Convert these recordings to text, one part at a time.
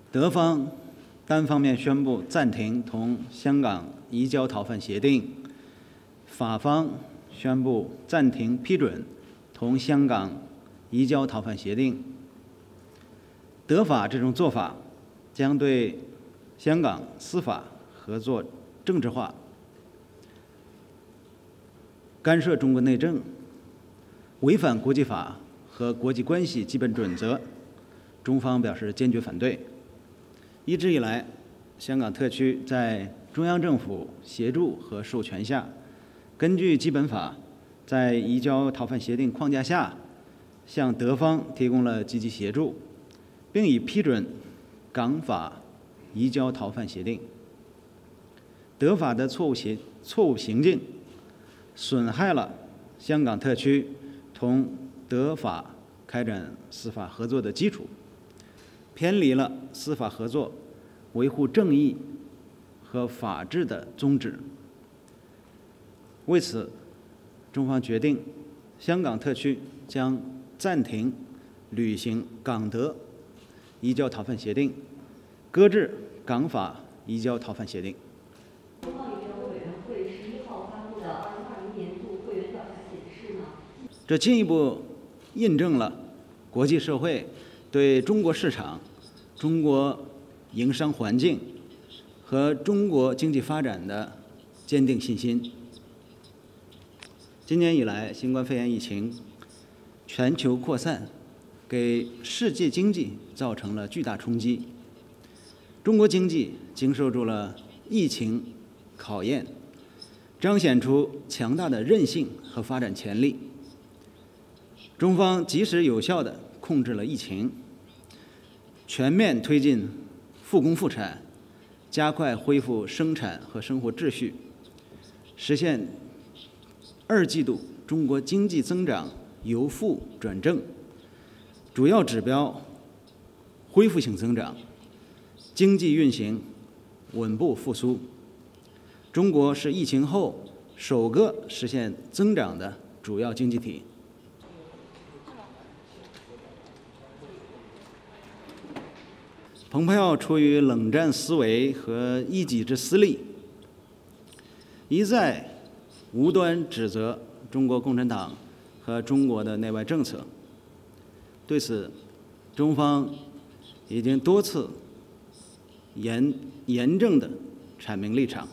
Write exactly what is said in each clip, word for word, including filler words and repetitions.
德方单方面宣布暂停同香港移交逃犯协定，法方宣布暂停批准同香港移交逃犯协定。德法这种做法将对香港司法合作政治化，干涉中国内政，违反国际法和国际关系基本准则，中方表示坚决反对。一直以来，香港特区在中央政府协助和授权下，根据基本法，在移交逃犯协定框架下，向德方提供了积极协助，并已批准港法移交逃犯协定。德法的错误协错误行径，损害了香港特区同德法开展司法合作的基础，偏离了司法合作维护正义和法治的宗旨。为此，中方决定，香港特区将暂停履行港德移交逃犯协定，搁置港法移交逃犯协定。 国防委员会十一号发布的二零二零年度会员调查显示呢， 这进一步印证了国际社会对中国市场、中国营商环境和中国经济发展的坚定信心。今年以来，新冠肺炎疫情全球扩散，给世界经济造成了巨大冲击。中国经济经受住了疫情考验，彰显出强大的韧性和发展潜力。中方及时有效地控制了疫情，全面推进复工复产，加快恢复生产和生活秩序，实现二季度中国经济增长由负转正，主要指标恢复性增长，经济运行稳步复苏。中国是疫情后首个实现增长的主要经济体。蓬佩奥出于冷战思维和一己之私利，一再无端指责中国共产党和中国的内外政策。对此，中方已经多次严严正地阐明立场。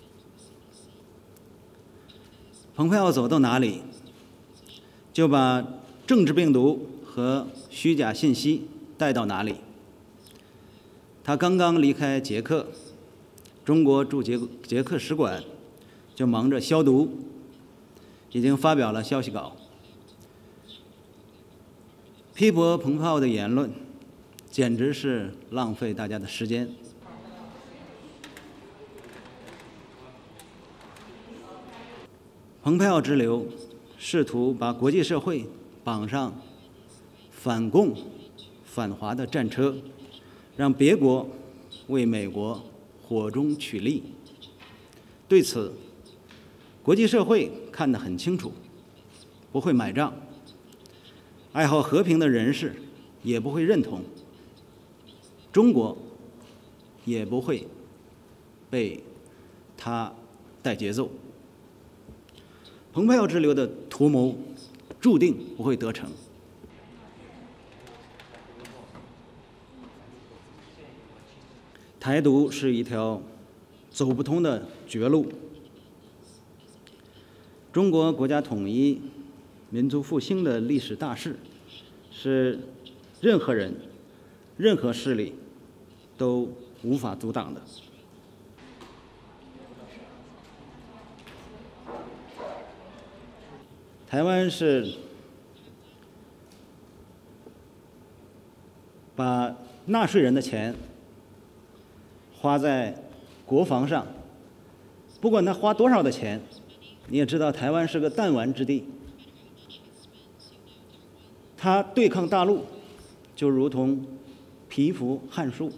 蓬佩奥走到哪里，就把政治病毒和虚假信息带到哪里。他刚刚离开捷克，中国驻捷捷克使馆就忙着消毒，已经发表了消息稿，批驳蓬佩奥的言论，简直是浪费大家的时间。蓬佩奥之流试图把国际社会绑上反共、反华的战车，让别国为美国火中取栗。对此，国际社会看得很清楚，不会买账，爱好和平的人士也不会认同，中国也不会被他带节奏。蓬佩奥之流的图谋注定不会得逞。台独是一条走不通的绝路。中国国家统一、民族复兴的历史大势，是任何人、任何势力都无法阻挡的。台湾是把纳税人的钱花在国防上，不管他花多少的钱，你也知道台湾是个弹丸之地。他对抗大陆，就如同蚍蜉撼树。